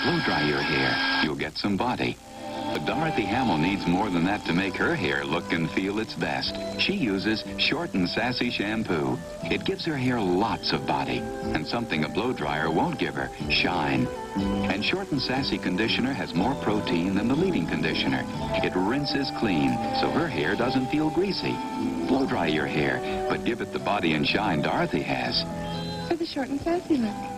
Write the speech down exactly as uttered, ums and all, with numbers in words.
Blow dry your hair. You'll get some body. But Dorothy Hamill needs more than that to make her hair look and feel its best. She uses Short and Sassy Shampoo. It gives her hair lots of body, and something a blow dryer won't give her, shine. And Short and Sassy Conditioner has more protein than the leading conditioner. It rinses clean, so her hair doesn't feel greasy. Blow dry your hair, but give it the body and shine Dorothy has. For the Short and Sassy look.